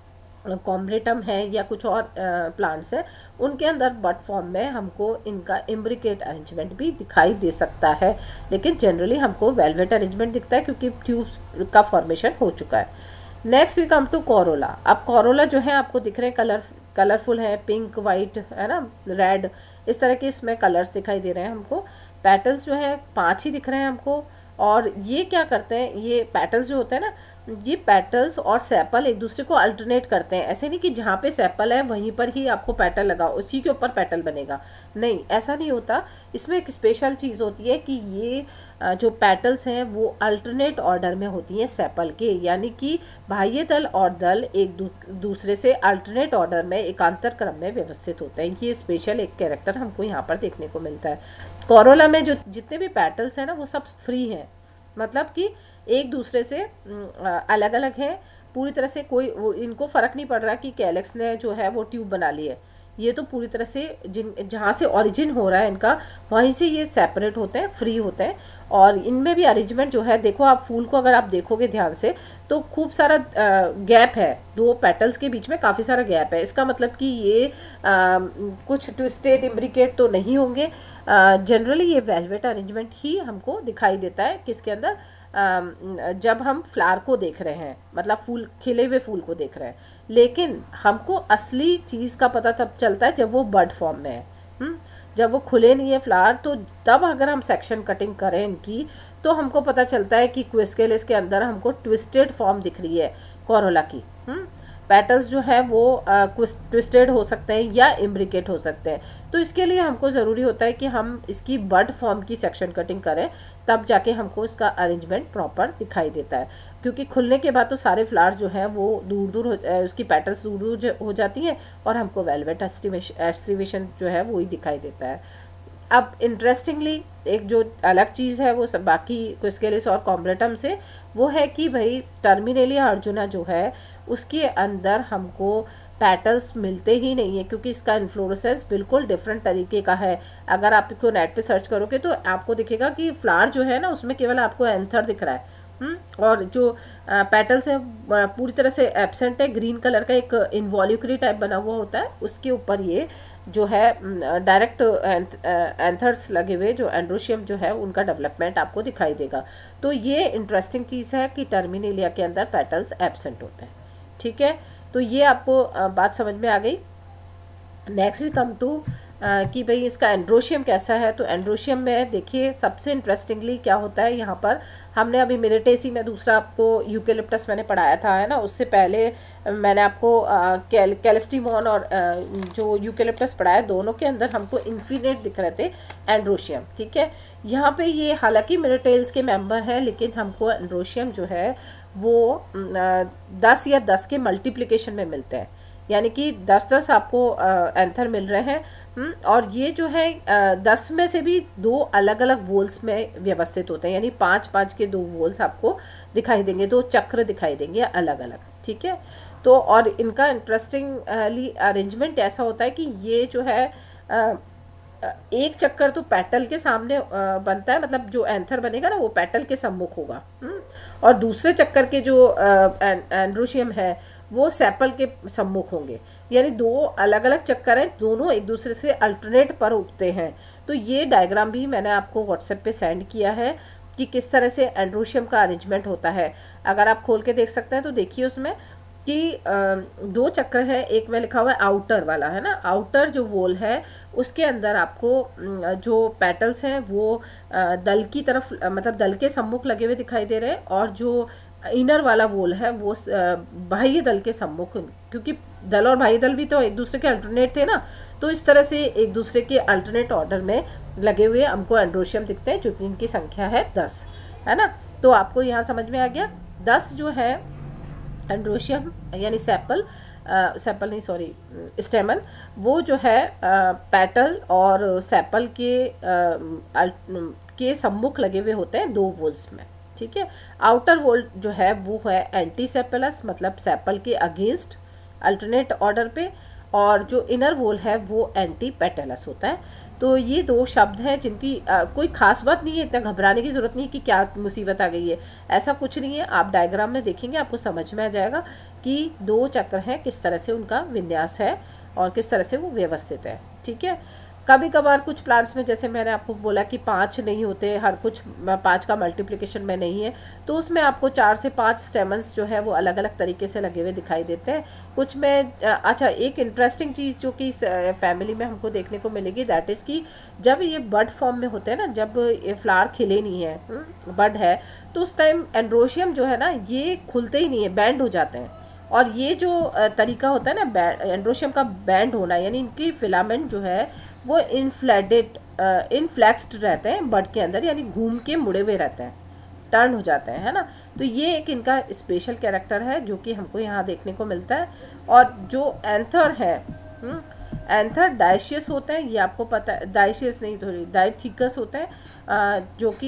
कॉम्ब्रेटम है या कुछ और प्लांट्स है उनके अंदर बड फॉर्म में हमको इनका इम्ब्रिकेट अरेंजमेंट भी दिखाई दे सकता है, लेकिन जनरली हमको वेलवेट अरेंजमेंट दिखता है क्योंकि ट्यूब्स का फॉर्मेशन हो चुका है। Next we come to corolla. अब कोरोला जो है आपको दिख रहे हैं कलर कलरफुल है, पिंक वाइट है ना, रेड, इस तरह के इसमें कलर्स दिखाई दे रहे हैं हमको। पेटल्स जो है पाँच ही दिख रहे हैं हमको। और ये क्या करते हैं, ये पेटल्स जो होते हैं ना, ये पेटल्स और सेपल एक दूसरे को अल्टरनेट करते हैं। ऐसे नहीं कि जहाँ पे सेपल है वहीं पर ही आपको पेटल लगा उसी के ऊपर पेटल बनेगा, नहीं ऐसा नहीं होता। इसमें एक स्पेशल चीज़ होती है कि ये जो पेटल्स हैं वो अल्टरनेट ऑर्डर में होती हैं सेपल के, यानी कि बाह्य दल और दल एक दू, दूसरे से अल्टरनेट ऑर्डर में एकांतर क्रम में व्यवस्थित होते हैं। ये स्पेशल एक कैरेक्टर हमको यहाँ पर देखने को मिलता है। कोरोला में जो जितने भी पेटल्स हैं ना वो सब फ्री हैं, मतलब कि एक दूसरे से अलग अलग है पूरी तरह से, कोई इनको फ़र्क नहीं पड़ रहा कि कैलेक्स ने जो है वो ट्यूब बना ली है। ये तो पूरी तरह से जिन जहाँ से ओरिजिन हो रहा है इनका वहीं से ये सेपरेट होते हैं, फ्री होते हैं। और इनमें भी अरेंजमेंट जो है, देखो आप फूल को अगर आप देखोगे ध्यान से तो खूब सारा गैप है, दो पेटल्स के बीच में काफ़ी सारा गैप है। इसका मतलब कि ये आ, कुछ ट्विस्टेड इम्ब्रिकेट तो नहीं होंगे। जनरली ये वेलवेट अरेंजमेंट ही हमको दिखाई देता है किसके अंदर, जब हम फ्लावर को देख रहे हैं, मतलब फूल खिले हुए फूल को देख रहे हैं। लेकिन हमको असली चीज़ का पता तब चलता है जब वो बड फॉर्म में है। हुँ? जब वो खुले नहीं है फ्लावर, तो तब अगर हम सेक्शन कटिंग करें इनकी तो हमको पता चलता है कि क्विस्केलिस के अंदर हमको ट्विस्टेड फॉर्म दिख रही है कोरोला की। हुँ? पेटल्स जो है वो ट्विस्टेड हो सकते हैं या इम्ब्रिकेट हो सकते हैं। तो इसके लिए हमको ज़रूरी होता है कि हम इसकी बड फॉर्म की सेक्शन कटिंग करें, तब जाके हमको इसका अरेंजमेंट प्रॉपर दिखाई देता है। क्योंकि खुलने के बाद तो सारे फ्लावर्स जो हैं वो दूर दूर हो, उसकी पेटल्स दूर दूर हो जाती हैं और हमको वेलवेट एस्टिवेशन जो है वो ही दिखाई देता है। अब इंटरेस्टिंगली एक जो अलग चीज़ है वो सब बाकी क्विस्केलिस और कॉम्ब्रेटम से, वो है कि भाई टर्मिनेलिया अर्जुना जो है उसके अंदर हमको पेटल्स मिलते ही नहीं है, क्योंकि इसका इन्फ्लोरेसेंस बिल्कुल डिफरेंट तरीके का है। अगर आप इसको नेट पे सर्च करोगे तो आपको दिखेगा कि फ्लावर जो है ना उसमें केवल आपको एंथर दिख रहा है। हुँ? और जो पेटल्स है पूरी तरह से एब्सेंट है। ग्रीन कलर का एक इन्वॉल्यूक्री टाइप बना हुआ होता है, उसके ऊपर ये जो है डायरेक्ट एंथर्स लगे हुए जो एंड्रोशियम जो है उनका डेवलपमेंट आपको दिखाई देगा। तो ये इंटरेस्टिंग चीज़ है कि टर्मिनेलिया के अंदर पेटल्स एब्सेंट होते हैं। ठीक है, तो ये आपको बात समझ में आ गई। नेक्स्ट वी कम टू कि भाई इसका एंड्रोशियम कैसा है। तो एंड्रोशियम में देखिए सबसे इंटरेस्टिंगली क्या होता है यहाँ पर, हमने अभी मिरेटेसी में दूसरा आपको यूकेलिप्टस मैंने पढ़ाया था है ना, उससे पहले मैंने आपको कैल कैलिस्टीमोन और आ, जो यूकेलिप्टस पढ़ाया, दोनों के अंदर हमको इन्फिनेट दिख रहे थे एंड्रोशियम। ठीक है, यहाँ पे ये हालांकि मिरेटेल्स के मेंबर है, लेकिन हमको एंड्रोशियम जो है वो आ, दस या दस के मल्टीप्लिकेशन में मिलते हैं, यानी कि दस दस आपको एंथर मिल रहे हैं। और ये जो है दस में से भी दो अलग अलग वोल्स में व्यवस्थित होते हैं, यानी पाँच पाँच के दो वोल्स आपको दिखाई देंगे, दो चक्र दिखाई देंगे अलग अलग। ठीक है, तो और इनका इंटरेस्टिंगली अरेंजमेंट ऐसा होता है कि ये जो है आ, एक चक्कर तो पेटल के सामने बनता है, मतलब जो एंथर बनेगा ना वो पेटल के सम्मुख होगा, और दूसरे चक्कर के जो एंड्रोशियम है वो सेपल के सम्मुख होंगे, यानी दो अलग अलग चक्कर हैं, दोनों एक दूसरे से अल्टरनेट पर उगते हैं। तो ये डायग्राम भी मैंने आपको व्हाट्सएप पे सेंड किया है कि किस तरह से एंड्रोशियम का अरेंजमेंट होता है। अगर आप खोल के देख सकते हैं तो देखिए उसमें कि दो चक्र है, एक में लिखा हुआ है आउटर वाला है ना, आउटर जो वॉल है उसके अंदर आपको जो पेटल्स हैं वो दल की तरफ, मतलब दल के सम्मुख लगे हुए दिखाई दे रहे हैं, और जो इनर वाला वोल है वो बाह्य दल के सम्मुख, क्योंकि दल और बाह्य दल भी तो एक दूसरे के अल्टरनेट थे ना, तो इस तरह से एक दूसरे के अल्टरनेट ऑर्डर में लगे हुए हमको एंड्रोशियम दिखते हैं, जो कि इनकी संख्या है दस, है ना। तो आपको यहाँ समझ में आ गया, दस जो है एंड्रोशियम यानी सेपल सेपल नहीं सॉरी स्टेमन, वो जो है पेटल और सेपल के आ, के सम्मुख लगे हुए होते हैं दो वोल्स में। ठीक है, आउटर वोल जो है वो है एंटी सेपलस, मतलब सेपल के अगेंस्ट अल्टरनेट ऑर्डर पे, और जो इनर वोल है वो एंटी पेटेलस होता है। तो ये दो शब्द हैं जिनकी आ, कोई खास बात नहीं है, इतना घबराने की ज़रूरत नहीं है कि क्या मुसीबत आ गई है, ऐसा कुछ नहीं है। आप डायग्राम में देखेंगे आपको समझ में आ जाएगा कि दो चक्र हैं, किस तरह से उनका विन्यास है और किस तरह से वो व्यवस्थित है। ठीक है, कभी कभार कुछ प्लांट्स में जैसे मैंने आपको बोला कि पाँच नहीं होते, हर कुछ पाँच का मल्टीप्लिकेशन में नहीं है, तो उसमें आपको चार से पाँच स्टेमन्स जो है वो अलग अलग तरीके से लगे हुए दिखाई देते हैं। कुछ में अच्छा एक इंटरेस्टिंग चीज़ जो कि इस फैमिली में हमको देखने को मिलेगी, दैट इज़ कि जब ये बड फॉर्म में होते हैं ना, जब ये फ्लावर खिले नहीं है, बड है, तो उस टाइम एंड्रोशियम जो है ना ये खुलते ही नहीं है, बैंड हो जाते हैं। और ये जो तरीका होता है ना एंड्रोशियम का बैंड होना, यानी इनकी फिलामेंट जो है वो इनफ्लेटेड इनफ्लेक्स्ड रहते हैं बड के अंदर, यानी घूम के मुड़े हुए रहते हैं, टर्न हो जाते हैं, है ना। तो ये एक इनका स्पेशल कैरेक्टर है जो कि हमको यहाँ देखने को मिलता है। और जो एंथर है, एंथर डायशियस होते हैं, ये आपको पता है, डायशियस नहीं थोड़ी डायथिकस होते हैं, जो कि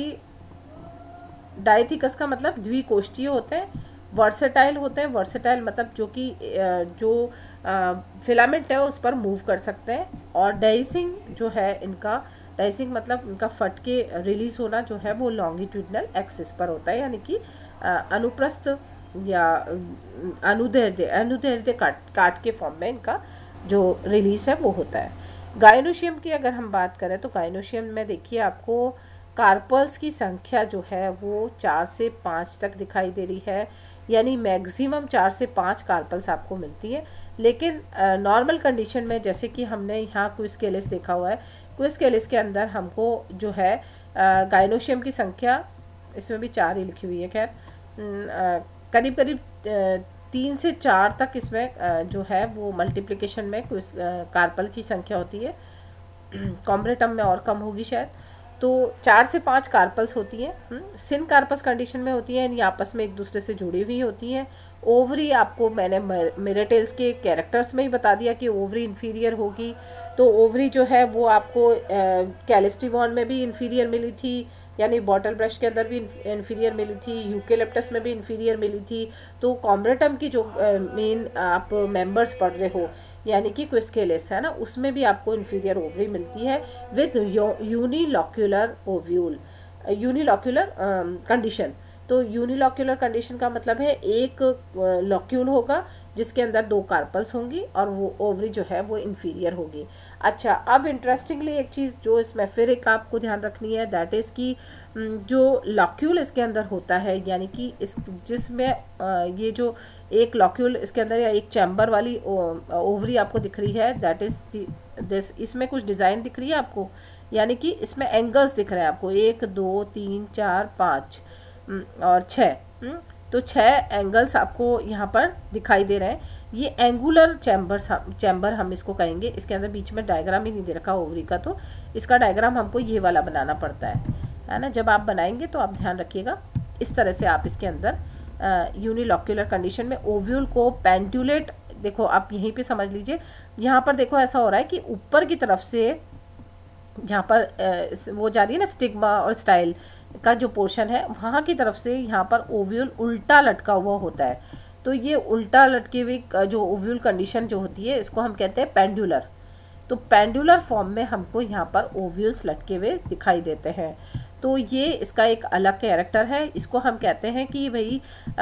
डायथिकस का मतलब द्विकोष्ठीय होते हैं, वर्सेटाइल होते हैं, वर्सेटाइल मतलब जो कि जो फिलामेंट है उस पर मूव कर सकते हैं। और डाइसिंग जो है इनका, डाइसिंग मतलब इनका फट के रिलीज होना जो है वो लॉन्गिट्यूडनल एक्सिस पर होता है, यानी कि अनुप्रस्थ या अनुदैर्ध्य अनुदैर्ध्य काट काट के फॉर्म में इनका जो रिलीज है वो होता है। गाइनोशियम की अगर हम बात करें तो गाइनोशियम में देखिए आपको कार्पल्स की संख्या जो है वो चार से पाँच तक दिखाई दे रही है, यानी मैक्सिमम चार से पाँच कार्पल्स आपको मिलती है। लेकिन नॉर्मल कंडीशन में जैसे कि हमने यहाँ क्विस्केलिस देखा हुआ है, क्विस्केलिस के अंदर हमको जो है गाइनोशियम की संख्या इसमें भी चार ही लिखी हुई है, खैर करीब करीब तीन से चार तक इसमें जो है वो मल्टीप्लिकेशन में क्विस कार्पल की संख्या होती है। कॉम्ब्रेटम में और कम होगी शायद, तो चार से पाँच कार्पल्स होती हैं, सिन कार्पस कंडीशन में होती हैं, यानी आपस में एक दूसरे से जुड़ी हुई होती हैं। ओवरी आपको मैंने मिरेटेल्स के कैरेक्टर्स में ही बता दिया कि ओवरी इन्फीरियर होगी, तो ओवरी जो है वो आपको कैलिस्टीमॉन में भी इन्फीरियर मिली थी, यानी बॉटल ब्रश के अंदर भी इन्फीरियर मिली थी, यूकेलिप्टस में भी इन्फीरियर मिली थी। तो कॉम्ब्रेटम की जो मेन आप मेंबर्स पढ़ रहे हो यानी कि क्विस्केलिस है ना, उसमें भी आपको इन्फीरियर ओवरी मिलती है with unilocular ovule, unilocular condition. तो यूनिलॉक्यूलर कंडीशन का मतलब है एक लॉक्यूल होगा जिसके अंदर दो कार्पल्स होंगी और वो ओवरी जो है वो इन्फीरियर होगी। अच्छा, अब इंटरेस्टिंगली एक चीज़ जो इसमें फिर एक आपको ध्यान रखनी है, दैट इज़ कि जो लॉक्यूल इसके अंदर होता है, यानी कि इस जिसमें ये जो एक लॉक्यूल इसके अंदर या एक चैम्बर वाली ओवरी आपको दिख रही है, दैट इज़ दिस, इसमें कुछ डिज़ाइन दिख रही है आपको, यानी कि इसमें एंगल्स दिख रहे हैं आपको, एक दो तीन चार पाँच और छः, तो छः एंगल्स आपको यहाँ पर दिखाई दे रहे हैं। ये एंगुलर चैम्बर चैम्बर हम इसको कहेंगे। इसके अंदर बीच में डायग्राम ही नहीं दे रखा ओवरी का, तो इसका डायग्राम हमको ये वाला बनाना पड़ता है है ना। जब आप बनाएंगे तो आप ध्यान रखिएगा, इस तरह से आप इसके अंदर यूनिलॉक्यूलर कंडीशन में ओव्यूल को पेंडुलेट, देखो आप यहीं पे समझ लीजिए, यहाँ पर देखो ऐसा हो रहा है कि ऊपर की तरफ से जहाँ पर वो जा रही है ना स्टिग्मा और स्टाइल का जो पोर्शन है, वहाँ की तरफ से यहाँ पर ओव्यूल उल्टा लटका हुआ होता है। तो ये उल्टा लटकी हुई जो ओव्यूल कंडीशन जो होती है, इसको हम कहते हैं पेंडुलर। तो पेंडुलर फॉर्म में हमको यहाँ पर ओव्यूल्स लटके हुए दिखाई देते हैं। तो ये इसका एक अलग कैरेक्टर है। इसको हम कहते हैं कि भाई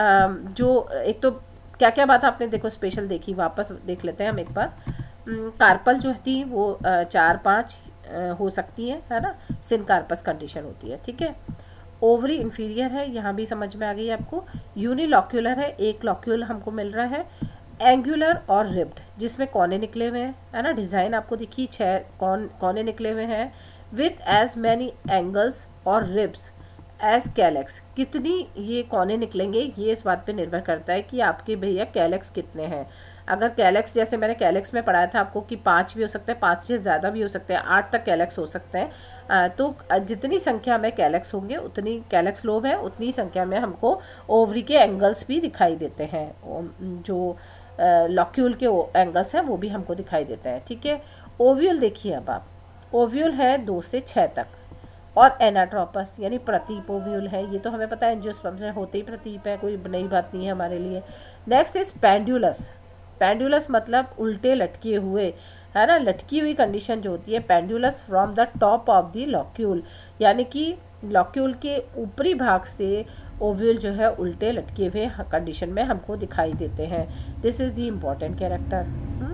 जो एक तो क्या क्या बात आपने देखो स्पेशल देखी, वापस देख लेते हैं हम एक बार। कार्पल जो थी वो चार पाँच हो सकती है है ना, सिनकार्पस कंडीशन होती है, ठीक है। ओवरी इन्फीरियर है, यहाँ भी समझ में आ गई आपको। यूनिलॉक्यूलर है, एक लॉक्यूल हमको मिल रहा है। एंगुलर और रिब्ड, जिसमें कोने निकले हुए हैं, है ना, डिज़ाइन आपको दिखी, छः कौन कोने निकले हुए हैं, विथ एज मैनी एंगल्स और रिब्स एज कैलेक्स। कितनी ये कोने निकलेंगे ये इस बात पे निर्भर करता है कि आपके भैया कैलेक्स कितने हैं। अगर कैलेक्स, जैसे मैंने कैलेक्स में पढ़ाया था आपको कि पाँच भी हो सकते हैं, पाँच से ज़्यादा भी हो सकते हैं, आठ तक कैलेक्स हो सकते हैं। तो जितनी संख्या में कैलेक्स होंगे, उतनी कैलेक्स लोब है, उतनी संख्या में हमको ओवरी के एंगल्स भी दिखाई देते हैं। जो लॉक्यूल के एंगल्स हैं वो भी हमको दिखाई देते हैं, ठीक है। ओव्यूल देखिए, अब आप ओव्यूल है दो से छः तक, और एनाट्रोपस यानी प्रतीप ओव्यूल है। ये तो हमें पता है, एंजियोस्पर्म से होते ही प्रतीप है, कोई नई बात नहीं है हमारे लिए। Next is pendulous. पेंडुलस मतलब उल्टे लटके हुए, है ना, लटकी हुई कंडीशन जो होती है, pendulous from the top of the locule, यानी कि लॉक्यूल के ऊपरी भाग से ओव्यूल जो है उल्टे लटके हुए कंडीशन में हमको दिखाई देते हैं। This is the important character.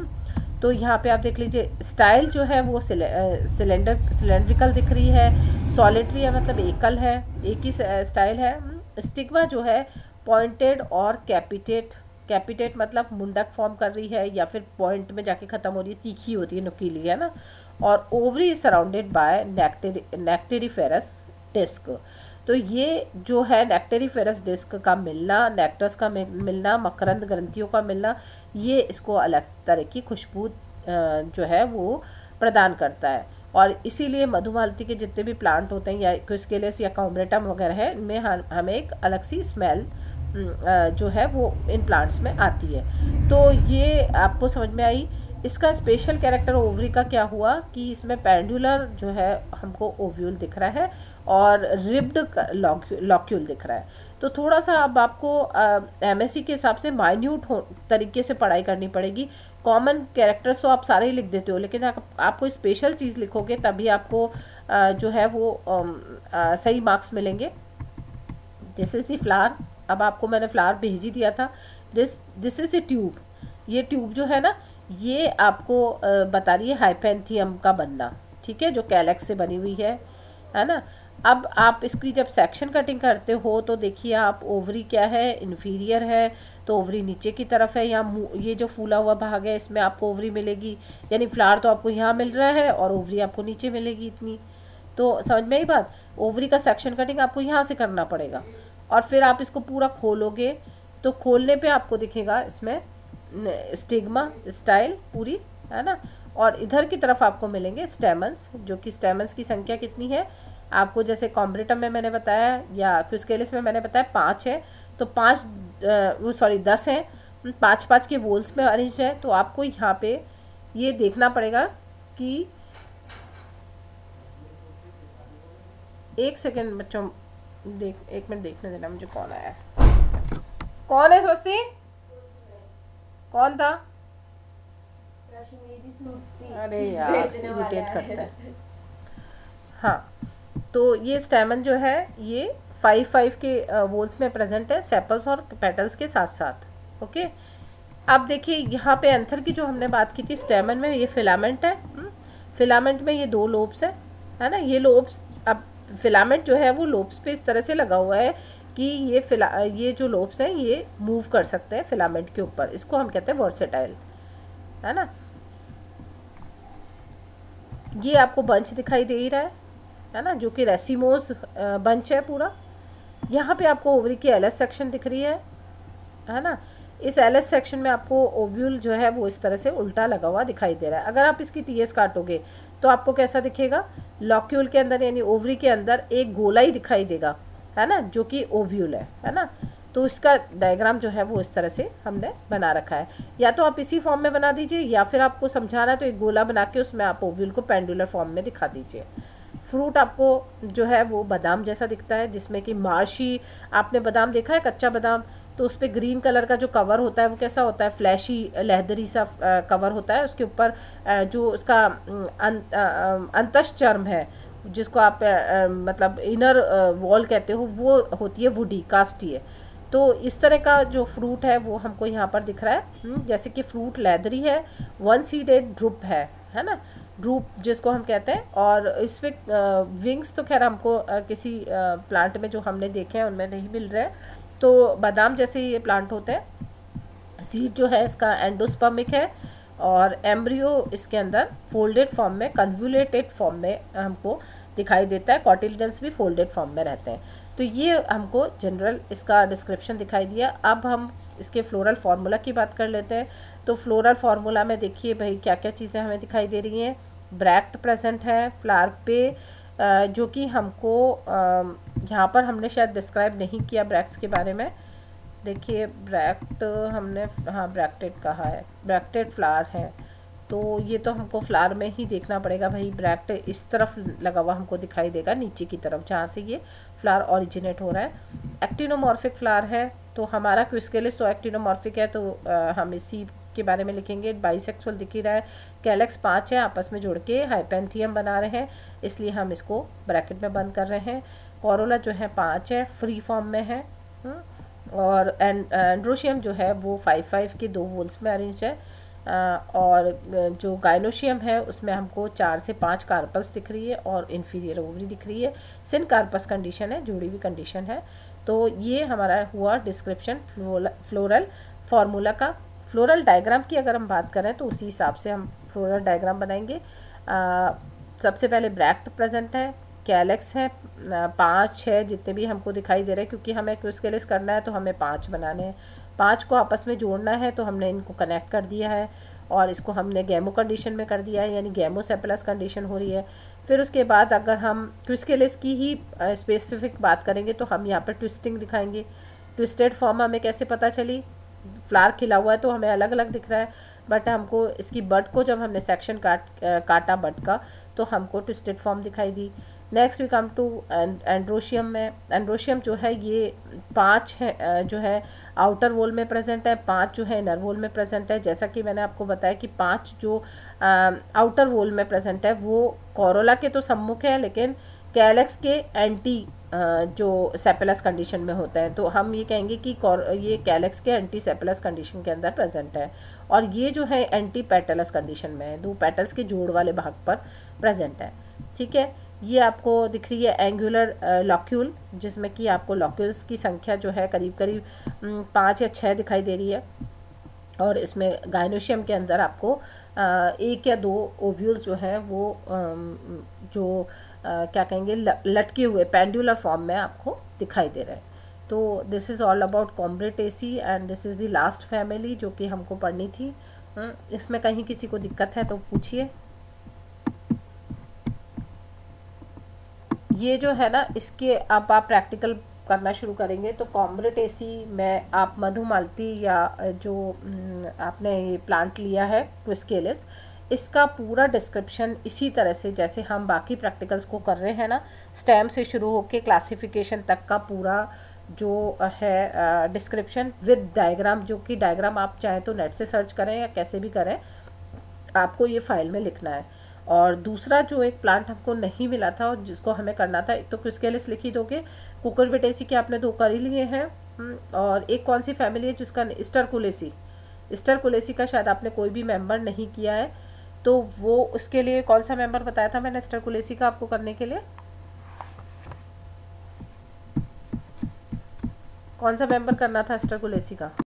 तो यहाँ पे आप देख लीजिए, स्टाइल जो है वो सिलेंडर सिलेंड्रिकल दिख रही है। सॉलिटरी है मतलब एकल है, एक ही स्टाइल है। स्टिग्मा जो है पॉइंटेड और कैपिटेट, कैपिटेट मतलब मुंडक फॉर्म कर रही है या फिर पॉइंट में जाके ख़त्म हो रही है, तीखी होती है, नुकीली, है ना। और ovary is surrounded by nectary nectariferous disc. तो ये जो है नेक्टेरिफेरस डिस्क का मिलना, नेक्टस का मिलना, मकरंद ग्रंथियों का मिलना, ये इसको अलग तरह की खुशबू जो है वो प्रदान करता है। और इसीलिए मधुमालती के जितने भी प्लांट होते हैं या क्विस्केलेस या कॉम्ब्रेटम वगैरह है, इनमें हमें एक अलग सी स्मेल जो है वो इन प्लांट्स में आती है। तो ये आपको समझ में आई। इसका स्पेशल कैरेक्टर ओवरी का क्या हुआ कि इसमें पेंडुलर जो है हमको ओव्यूल दिख रहा है और रिब्ड लॉक्यूल दिख रहा है। तो थोड़ा सा अब आपको एमएससी के हिसाब से माइन्यूट तरीके से पढ़ाई करनी पड़ेगी। कॉमन कैरेक्टर्स तो आप सारे ही लिख देते हो, लेकिन आप, आपको स्पेशल चीज़ लिखोगे तभी आपको आ, जो है वो आ, आ, सही मार्क्स मिलेंगे। This is the flower. अब आपको मैंने फ्लावर भेज ही दिया था। This this is the tube. ये ट्यूब जो है ना, ये आपको बता रही है हाइपेंथियम का बनना, ठीक है, जो कैलेक्स से बनी हुई है है ना। अब आप इसकी जब सेक्शन कटिंग करते हो तो देखिए आप, ओवरी क्या है, इन्फीरियर है, तो ओवरी नीचे की तरफ है। यहाँ ये जो फूला हुआ भाग है इसमें आपको ओवरी मिलेगी, यानी फ्लावर तो आपको यहाँ मिल रहा है और ओवरी आपको नीचे मिलेगी इतनी। तो समझ में आई बात। ओवरी का सेक्शन कटिंग आपको यहाँ से करना पड़ेगा और फिर आप इसको पूरा खोलोगे तो खोलने पे आपको दिखेगा इसमें स्टिग्मा स्टाइल पूरी, है ना। और इधर की तरफ आपको मिलेंगे स्टेमन्स, जो कि स्टेमन्स की संख्या कितनी है आपको, जैसे कॉम्ब्रेटम में मैंने बताया या क्विस्केलिस में मैंने बताया पाँच है, तो पाँच वो सॉरी दस हैं, पाँच पाँच के वोल्स में अरेंज है। तो आपको यहाँ पे ये देखना पड़ेगा कि एक सेकेंड बच्चों, देख एक मिनट देखने देना मुझे, कौन आया है, कौन है स्वस्ति, कौन था? अरे यार इरिटेट करता है। हाँ, तो ये स्टेमन जो है ये फाइव फाइव के वोल्स में प्रेजेंट है, सेपल्स और पेटल्स के साथ साथ। ओके, अब देखिए यहाँ पे एंथर की जो हमने बात की थी स्टेमन में, ये फिलामेंट है, फिलामेंट में ये दो लोब्स है है ना, ये लोब्स, अब फिलामेंट जो है वो लोब्स पे इस तरह से लगा हुआ है कि ये फिला ये जो लोब्स हैं ये मूव कर सकते हैं फिलामेंट के ऊपर, इसको हम कहते हैं वर्सेटाइल, है ना। ये आपको बंच दिखाई दे ही रहा है है ना, जो कि रेसिमोस बंच है पूरा। यहाँ पे आपको ओवरी की एल एस सेक्शन दिख रही है है ना। इस एल एस सेक्शन में आपको ओव्यूल जो है वो इस तरह से उल्टा लगा हुआ दिखाई दे रहा है। अगर आप इसकी टी एस काटोगे तो आपको कैसा दिखेगा, लॉक्यूल के अंदर यानी ओवरी के अंदर एक गोला ही दिखाई देगा, है ना, जो कि ओव्यूल है है ना। तो इसका डायग्राम जो है वो इस तरह से हमने बना रखा है। या तो आप इसी फॉर्म में बना दीजिए, या फिर आपको समझाना है तो एक गोला बना के उसमें आप ओव्यूल को पेंडुलर फॉर्म में दिखा दीजिए। फ्रूट आपको जो है वो बादाम जैसा दिखता है, जिसमें कि मार्शी, आपने बादाम देखा है कच्चा बादाम, तो उस पर ग्रीन कलर का जो कवर होता है वो कैसा होता है, फ्लैशी लेदरी सा कवर होता है, उसके ऊपर जो उसका अंतश चर्म है जिसको आप आ, मतलब इनर वॉल कहते हो, वो होती है वुडी कास्टी है। तो इस तरह का जो फ्रूट है वो हमको यहाँ पर दिख रहा है, जैसे कि फ्रूट लेदरी है, वन सीडेड ड्रुप है है ना, ड्रूप जिसको हम कहते हैं। और इसमें विंग्स तो खैर हमको आ, किसी प्लांट में जो हमने देखे हैं उनमें नहीं मिल रहे हैं। तो बादाम जैसे ये प्लांट होते हैं। सीड जो है इसका एंडोस्पर्मिक है, और एम्ब्रियो इसके अंदर फोल्डेड फॉर्म में, कन्वुलेटेड फॉर्म में हमको दिखाई देता है। कॉटिलिडन्स भी फोल्डेड फॉर्म में रहते हैं। तो ये हमको जनरल इसका डिस्क्रिप्शन दिखाई दिया। अब हम इसके फ्लोरल फार्मूला की बात कर लेते हैं। तो फ्लोरल फार्मूला में देखिए भाई क्या क्या चीज़ें हमें दिखाई दे रही हैं। ब्रैक्ट प्रेजेंट है फ्लावर पे, जो कि हमको यहाँ पर हमने शायद डिस्क्राइब नहीं किया ब्रैक्ट्स के बारे में। देखिए ब्रैक्ट हमने, हाँ ब्रैक्टेड कहा है, ब्रैक्टेड फ्लावर है, तो ये तो हमको फ्लावर में ही देखना पड़ेगा भाई। ब्रैक्ट इस तरफ लगा हुआ हमको दिखाई देगा, नीचे की तरफ जहाँ से ये फ्लावर ओरिजिनेट हो रहा है। एक्टिनोमॉर्फिक फ्लावर है, तो हमारा क्विस्केलिस तो एक्टिनोमॉर्फिक है, तो आ, हम इसी के बारे में लिखेंगे। बाइसेक्सुअल दिख ही रहा है। कैलेक्स पाँच है, आपस में जुड़ के हाइपेंथियम बना रहे हैं, इसलिए हम इसको ब्रैकेट में बंद कर रहे हैं। कोरोला जो है पाँच है, फ्री फॉर्म में है। और एंड्रोशियम जो है वो फाइव फाइव के दो वोल्स में अरेंज है। और जो गाइनोशियम है उसमें हमको चार से पाँच कार्पल्स दिख रही है और इन्फीरियर ओवरी दिख रही है। सिन कार्पस कंडीशन है, जुड़ी हुई कंडीशन है। तो ये हमारा हुआ डिस्क्रिप्शन फ्लोरल फार्मूला का। फ्लोरल डायग्राम की अगर हम बात करें तो उसी हिसाब से हम फ्लोरल डायग्राम बनाएंगे। आ, सबसे पहले ब्रैक्ट प्रेजेंट है, कैलेक्स है, पाँच छः जितने भी हमको दिखाई दे रहे हैं, क्योंकि हमें क्विस्केलिस करना है तो हमें पाँच बनाने हैं। पाँच को आपस में जोड़ना है तो हमने इनको कनेक्ट कर दिया है, और इसको हमने गैमो कंडीशन में कर दिया है, यानी गैमोसेपेलस कंडीशन हो रही है। फिर उसके बाद अगर हम क्विस्केलिस की ही स्पेसिफिक बात करेंगे तो हम यहाँ पर ट्विस्टिंग दिखाएंगे। ट्विस्टेड फॉर्म हमें कैसे पता चली, फ्लावर खिला हुआ है तो हमें अलग अलग दिख रहा है, बट हमको इसकी बड को जब हमने सेक्शन काट काटा बड का तो हमको ट्विस्टेड फॉर्म दिखाई दी। Next we come to androecium में। एंड्रोशियम जो है ये पाँच है, जो है आउटर वॉल में प्रेजेंट है, पाँच जो है इनर वॉल में प्रेजेंट है। जैसा कि मैंने आपको बताया कि पाँच जो आउटर वॉल में प्रेजेंट है वो कोरोला के तो सम्मुख है, लेकिन कैलेक्स के एंटी जो सेपेलस कंडीशन में होता है, तो हम ये कहेंगे कि ये कैलेक्स के एंटी सेपेलस कंडीशन के अंदर प्रेजेंट है। और ये जो है एंटी पेटलस कंडीशन में है, दो पेटल्स के जोड़ वाले भाग पर प्रेजेंट है। ठीक है, ये आपको दिख रही है एंगुलर लॉक्यूल, जिसमें कि आपको लॉक्यूल्स की संख्या जो है करीब करीब पाँच या छः दिखाई दे रही है। और इसमें गाइनोशियम के अंदर आपको एक या दो ओव्यूल्स जो है वो जो क्या कहेंगे लटके हुए पेंडुलर फॉर्म में आपको दिखाई दे रहे हैं। तो this is all about Combretaceae and this is the last family जो कि हमको पढ़नी थी। इसमें कहीं किसी को दिक्कत है तो पूछिए। ये जो है ना, इसके अब आप प्रैक्टिकल करना शुरू करेंगे तो कॉम्ब्रेटेसी में आप मधुमालती या जो आपने ये प्लांट लिया है क्विस्केलिस, इसका पूरा डिस्क्रिप्शन इसी तरह से जैसे हम बाकी प्रैक्टिकल्स को कर रहे हैं ना, स्टेम से शुरू होकर क्लासिफिकेशन तक का पूरा जो है डिस्क्रिप्शन विद डायग्राम, जो कि डायग्राम आप चाहें तो नेट से सर्च करें या कैसे भी करें, आपको ये फाइल में लिखना है। और दूसरा जो एक प्लांट हमको नहीं मिला था और जिसको हमें करना था, एक तो क्विस्केलिस लिख ही दोगे, कुकुरबिटेसी के आपने दो कर ही लिए हैं, और एक कौन सी फैमिली है जिसका स्टरकुलेसी, स्टरकुलेसी का शायद आपने कोई भी मेंबर नहीं किया है, तो वो उसके लिए कौन सा मेंबर बताया था मैंने स्टरकुलेसी का आपको करने के लिए? कौन सा मेंबर करना था स्टरकुलेसी का?